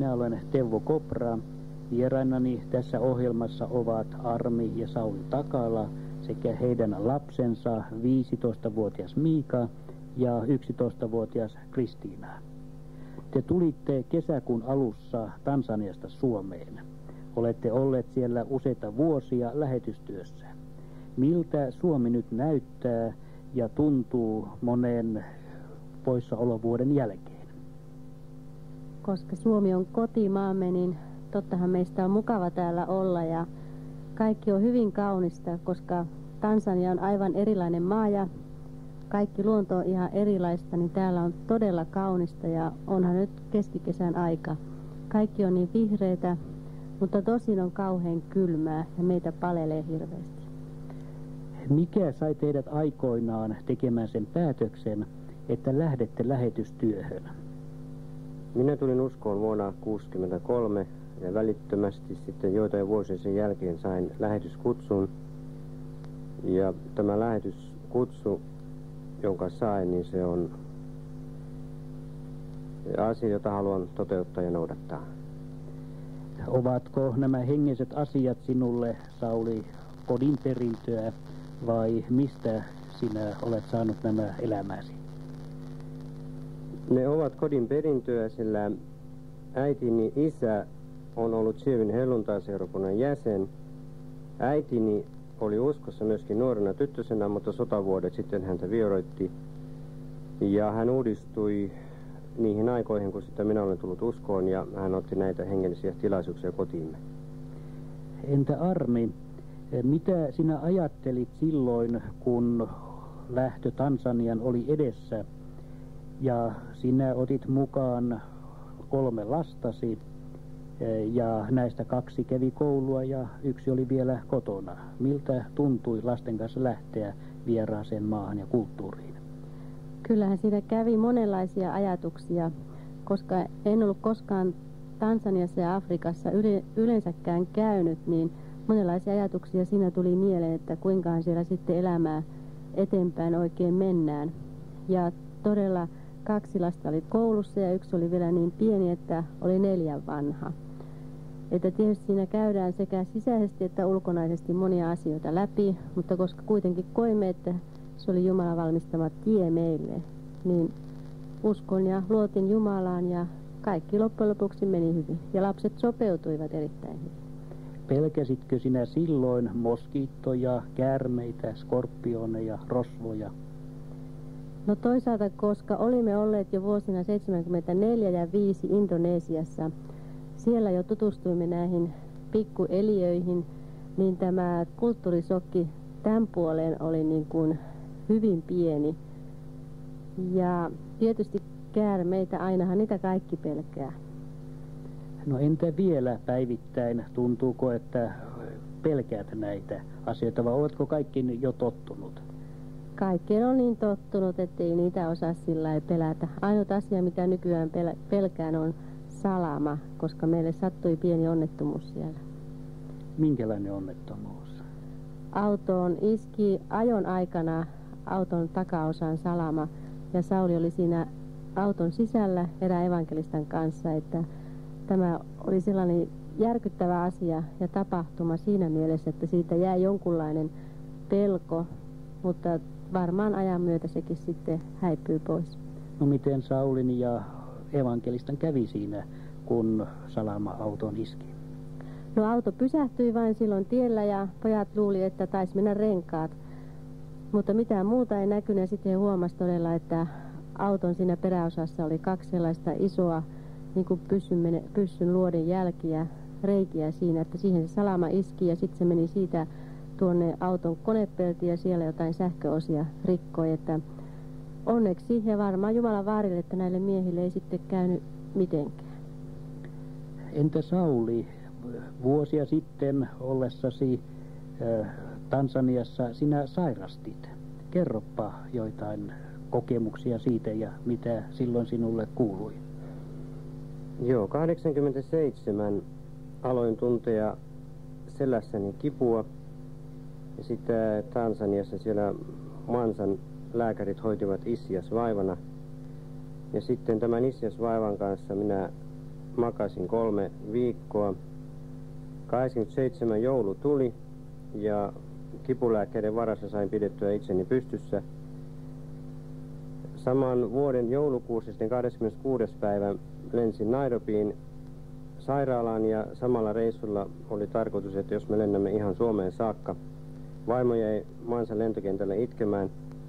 Minä olen Teuvo Kopra. Vierainani tässä ohjelmassa ovat Armi ja Sauli Takala sekä heidän lapsensa 15-vuotias Miika ja 11-vuotias Kristiina. Te tulitte kesäkuun alussa Tansaniasta Suomeen. Olette olleet siellä useita vuosia lähetystyössä. Miltä Suomi nyt näyttää ja tuntuu monen poissaolovuoden jälkeen? Koska Suomi on kotimaamme, niin tottahan meistä on mukava täällä olla ja kaikki on hyvin kaunista, koska Tansania on aivan erilainen maa ja kaikki luonto on ihan erilaista, niin täällä on todella kaunista ja onhan nyt keskikesän aika. Kaikki on niin vihreitä, mutta tosin on kauhean kylmää ja meitä palelee hirveästi. Mikä sai teidät aikoinaan tekemään sen päätöksen, että lähdette lähetystyöhön? Minä tulin uskoon vuonna 1963 ja välittömästi sitten joitain vuosia sen jälkeen sain lähetyskutsun. Ja tämä lähetyskutsu, jonka sain, niin se on asia, jota haluan toteuttaa ja noudattaa. Ovatko nämä hengelliset asiat sinulle, Sauli, kodin perintöä vai mistä sinä olet saanut nämä elämäsi? Ne ovat kodin perintöä, sillä äitini isä on ollut Sievin helluntaiseurakunnan jäsen. Äitini oli uskossa myöskin nuorena tyttösenä, mutta sotavuodet sitten häntä vieroitti. Ja hän uudistui niihin aikoihin, kun sitä minä olen tullut uskoon, ja hän otti näitä hengellisiä tilaisuuksia kotiimme. Entä Armi, mitä sinä ajattelit silloin, kun lähtö Tansanian oli edessä, ja sinä otit mukaan 3 lastasi, ja näistä 2 kävi koulua ja 1 oli vielä kotona. Miltä tuntui lasten kanssa lähteä vieraaseen maahan ja kulttuuriin? Kyllähän siinä kävi monenlaisia ajatuksia, koska en ollut koskaan Tansaniassa ja Afrikassa yleensäkään käynyt, niin monenlaisia ajatuksia siinä tuli mieleen, että kuinkahan siellä sitten elämää eteenpäin oikein mennään. Ja todella 2 lasta oli koulussa ja 1 oli vielä niin pieni, että oli 4 vanha. Että tietysti siinä käydään sekä sisäisesti että ulkonaisesti monia asioita läpi, mutta koska kuitenkin koimme, että se oli Jumalan valmistama tie meille, niin uskon ja luotin Jumalaan ja kaikki loppujen lopuksi meni hyvin. Ja lapset sopeutuivat erittäin hyvin. Pelkäsitkö sinä silloin moskiittoja, käärmeitä, skorpioneja, rosvoja? No toisaalta, koska olimme olleet jo vuosina 74 ja 5 Indonesiassa, siellä jo tutustuimme näihin pikkueliöihin, niin tämä kulttuurisokki tämän puoleen oli niin kuin hyvin pieni. Ja tietysti käärmeitä, ainahan niitä kaikki pelkää. No entä vielä päivittäin, tuntuuko, että pelkäät näitä asioita vai oletko kaikkiin jo tottunut? Kaikkeen on niin tottunut, ettei niitä osaa sillä lailla pelätä. Ainut asia, mitä nykyään pelkään, on salama, koska meille sattui pieni onnettomuus siellä. Minkälainen onnettomuus? Autoon iski ajon aikana auton takaosaan salama ja Sauli oli siinä auton sisällä erään evankelistan kanssa, että tämä oli sellainen järkyttävä asia ja tapahtuma siinä mielessä, että siitä jäi jonkunlainen pelko, mutta varmaan ajan myötä sekin sitten häipyy pois. No miten Saulin ja evankelistan kävi siinä, kun salama auton iski? No auto pysähtyi vain silloin tiellä ja pojat luuli, että taisi mennä renkaat. Mutta mitään muuta ei näkynyt ja sitten he huomasi todella, että auton siinä peräosassa oli 2 sellaista isoa niin kuin pyssyn luodin jälkiä, reikiä siinä, että siihen se salama iski ja sitten se meni siitä tuonne auton konepeltiin ja siellä jotain sähköosia rikkoi, että onneksi ja varmaan Jumalan vaarille, että näille miehille ei sitten käynyt mitenkään. Entä Sauli, vuosia sitten ollessasi Tansaniassa sinä sairastit. Kerropa joitain kokemuksia siitä ja mitä silloin sinulle kuului. Joo, 87 aloin tuntea selässäni kipua. Ja sitten Tansaniassa siellä Mansan lääkärit hoitivat ischiasvaivana. Ja sitten tämän ischiasvaivan kanssa minä makasin 3 viikkoa. 27 joulu tuli ja kipulääkkeiden varassa sain pidettyä itseni pystyssä. Saman vuoden joulukuussa sitten 26. päivä lensin Nairobiin sairaalaan ja samalla reissulla oli tarkoitus, että jos me lennämme ihan Suomeen saakka. Vaimo jäi maansa lentokentälle itkemään,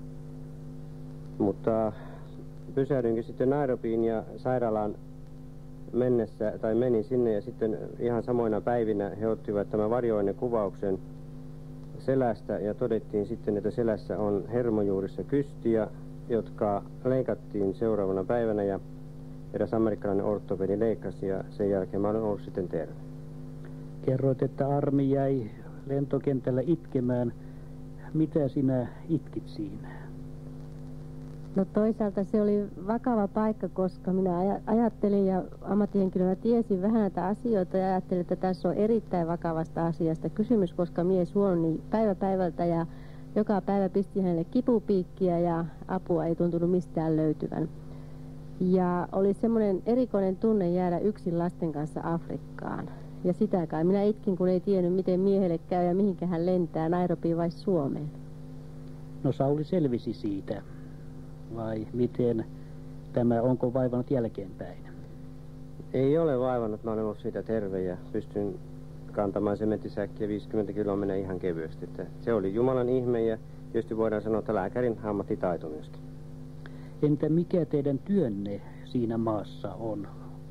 mutta pysähdyinkin sitten Nairobiin ja sairaalaan menin sinne ja sitten ihan samoina päivinä he ottivat tämän varjoainekuvauksen selästä ja todettiin sitten, että selässä on hermojuurissa kystiä, jotka leikattiin seuraavana päivänä ja eräs amerikkalainen ortopedi leikkasi ja sen jälkeen mä olen ollut sitten terve. Kerroit, että Armi jäi lentokentällä itkemään. Mitä sinä itkit siinä? No toisaalta se oli vakava paikka, koska minä ajattelin ja ammattihenkilönä tiesin vähän näitä asioita ja ajattelin, että tässä on erittäin vakavasta asiasta kysymys, koska mies huoni päivä päivältä ja joka päivä pisti hänelle kipupiikkiä ja apua ei tuntunut mistään löytyvän. Ja oli semmoinen erikoinen tunne jäädä yksin lasten kanssa Afrikkaan. Ja sitä kai minä itkin, kun ei tiennyt, miten miehelle käy ja mihinkä hän lentää, Nairobiin vai Suomeen. No Sauli selvisi siitä. Vai miten tämä, onko vaivannut jälkeenpäin? Ei ole vaivannut, mä olen ollut siitä terve ja pystyn kantamaan sementtisäkkiä 50 kiloa menee ihan kevyesti. Että se oli Jumalan ihme ja tietysti voidaan sanoa, että lääkärin ammattitaito myöskin. Entä mikä teidän työnne siinä maassa on?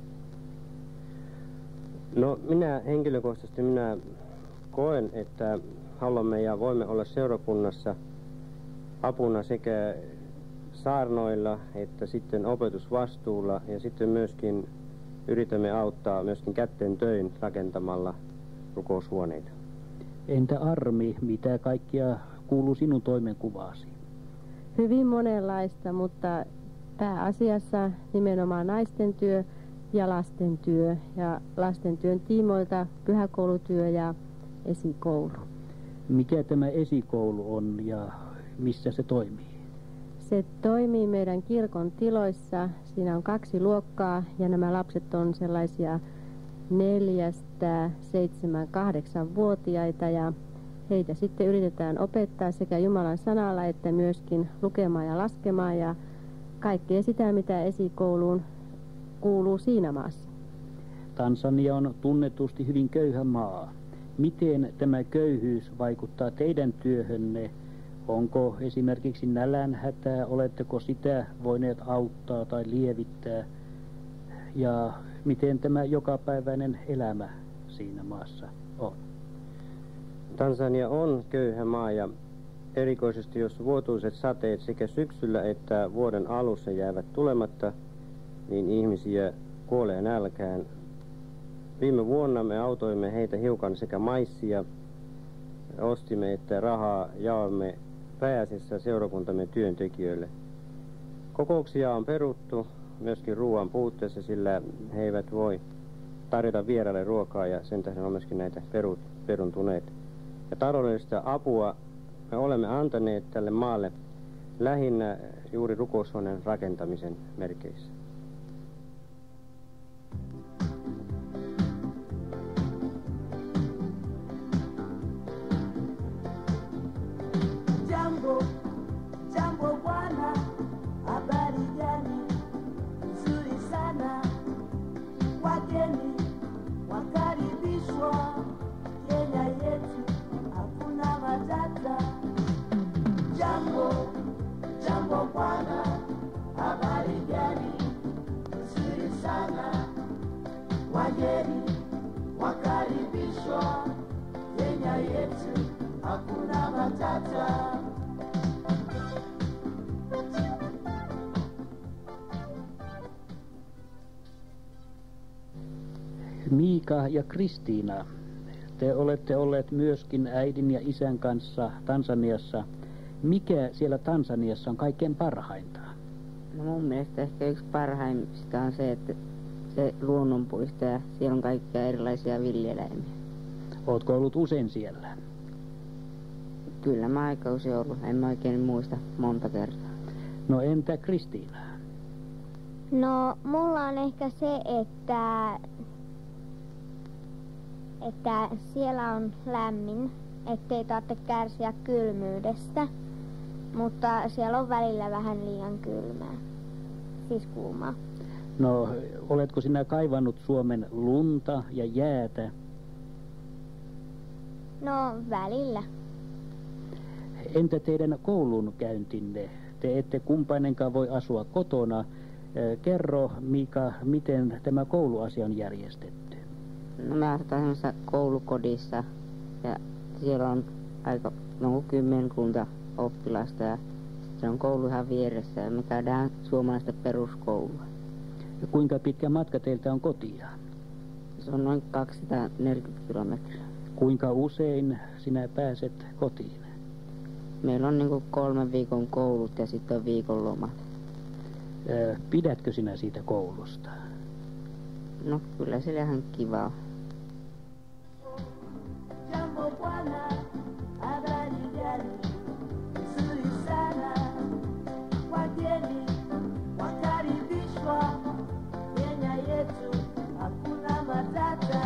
No minä henkilökohtaisesti koen, että haluamme ja voimme olla seurakunnassa apuna sekä saarnoilla että sitten opetusvastuulla ja sitten myöskin yritämme auttaa myöskin kätten töin rakentamalla rukoushuoneita. Entä Armi, mitä kaikkia kuuluu sinun toimenkuvaasi? Hyvin monenlaista, mutta pääasiassa nimenomaan naisten työ ja lastentyö. Ja lastentyön tiimoilta pyhäkoulutyö ja esikoulu. Mikä tämä esikoulu on ja missä se toimii? Se toimii meidän kirkon tiloissa. Siinä on 2 luokkaa ja nämä lapset on sellaisia 4, 7, 8-vuotiaita ja heitä sitten yritetään opettaa sekä Jumalan sanalla että myöskin lukemaan ja laskemaan ja kaikkea sitä, mitä esikouluun kuuluu siinä maassa. Tansania on tunnetusti hyvin köyhä maa. Miten tämä köyhyys vaikuttaa teidän työhönne? Onko esimerkiksi nälänhätää, oletteko sitä voineet auttaa tai lievittää? Ja miten tämä jokapäiväinen elämä siinä maassa on? Tansania on köyhä maa ja erikoisesti jos vuotuiset sateet sekä syksyllä että vuoden alussa jäävät tulematta, niin ihmisiä kuolee nälkään. Viime vuonna me autoimme heitä hiukan sekä maissia, ostimme että rahaa jaoimme pääasiassa seurakuntamme työntekijöille. Kokouksia on peruttu myöskin ruoan puutteessa, sillä he eivät voi tarjota vieraille ruokaa ja sen tähden on myöskin näitä peruntuneet. Ja taloudellista apua me olemme antaneet tälle maalle lähinnä juuri rukoushuoneen rakentamisen merkeissä. Jambo bwana, habari gani? Nzuri sana. Wageni wakaribishwa Kenya yetu, hakuna matata. Jambo bwana, habari gani? Nzuri sana. Wageni wakaribishwa Kenya yetu, hakuna matata. Miika ja Kristiina, te olette olleet myöskin äidin ja isän kanssa Tansaniassa. Mikä siellä Tansaniassa on kaikkein parhainta? No mun mielestä ehkä yksi parhaimmista on se, että se luonnonpuisto ja siellä on kaikkia erilaisia villieläimiä. Ootko ollut usein siellä? Kyllä mä aikausi ollut, en mä oikein muista monta kertaa. No entä Kristiina? No, mulla on ehkä se, että siellä on lämmin, ettei tarvitse kärsiä kylmyydestä, mutta siellä on välillä vähän liian kylmää, siis kuumaa. No, oletko sinä kaivannut Suomen lunta ja jäätä? No, välillä. Entä teidän koulunkäyntinne? Te ette kumpainenkaan voi asua kotona. Kerro, Mika, miten tämä kouluasia on järjestetty? No me asutaan semmoisessa koulukodissa ja siellä on aika kymmenkunta oppilasta ja se on koulu ihan vieressä ja me käydään suomalaista peruskoulua. Ja kuinka pitkä matka teiltä on kotia? Se on noin 240 kilometriä. Kuinka usein sinä pääset kotiin? Meillä on 3 viikon koulut ja sitten on viikon lomat. Pidätkö sinä siitä koulusta? No kyllä se ihan kiva. Jambo bwana, habari gani? Nzuri sana. Wageni wakaribishwa Kenya yetu, hakuna matata.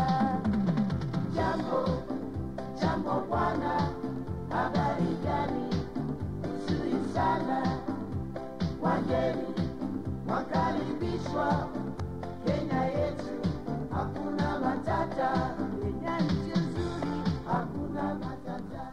Jambo bwana, habari gani? Nzuri sana. Wageni wakaribishwa Kenya yetu, hakuna matata. Kenya nchi nzuri, hakuna matata.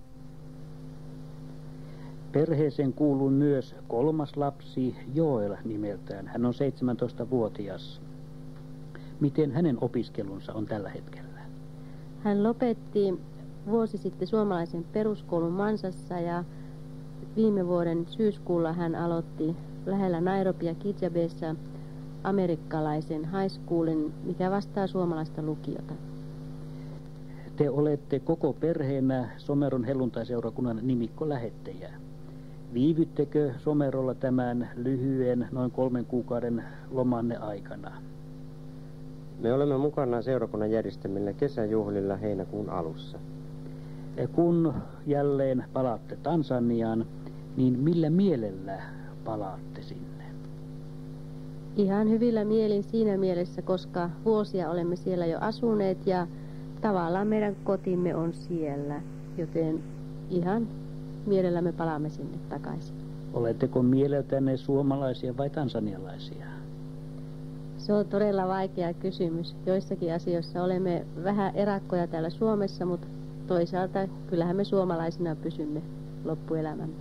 Perheeseen kuuluu myös 3. lapsi Joel nimeltään. Hän on 17-vuotias. Miten hänen opiskelunsa on tällä hetkellä? Hän lopetti vuosi sitten suomalaisen peruskoulun Mansassa ja viime vuoden syyskuulla hän aloitti lähellä Nairobia Kijabeessa amerikkalaisen high schoolin, mikä vastaa suomalaista lukiota. Te olette koko perheenä Someron helluntaiseurakunnan nimikkolähettejä. Viivyttekö Somerolla tämän lyhyen noin 3 kuukauden lomanne aikana? Me olemme mukana seurakunnan järjestämillä kesäjuhlilla heinäkuun alussa. Kun jälleen palaatte Tansaniaan, niin millä mielellä palaatte sinne? Ihan hyvillä mielin siinä mielessä, koska vuosia olemme siellä jo asuneet ja tavallaan meidän kotimme on siellä, joten ihan mielellämme palaamme sinne takaisin. Oletteko mieleltänne suomalaisia vai tansanialaisia? Se on todella vaikea kysymys. Joissakin asioissa olemme vähän erakkoja täällä Suomessa, mutta toisaalta kyllähän me suomalaisina pysymme loppuelämämme.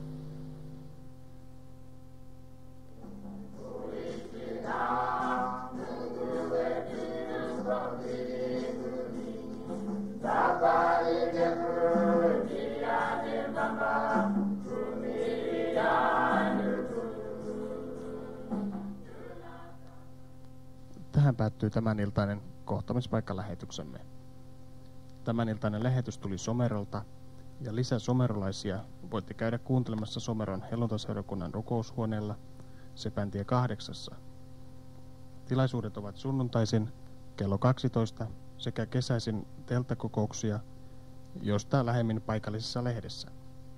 Tähän päättyy tämäniltainen kohtaamispaikkalähetyksemme. Tämäniltainen lähetys tuli Somerolta ja lisää somerolaisia voitte käydä kuuntelemassa Someron helluntaiseurakunnan rukoushuoneella Sepäntie 8. Tilaisuudet ovat sunnuntaisin kello 12 sekä kesäisin telttakokouksia, josta lähemmin paikallisessa lehdessä.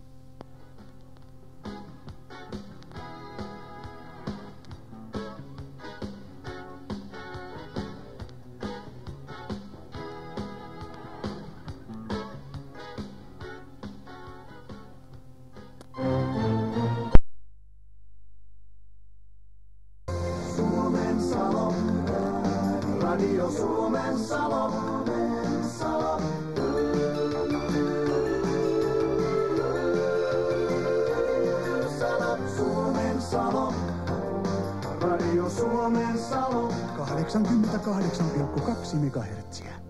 Radio Suomen Salo. Suomen Salo. Radio Suomen Salo. 88,2 MHz.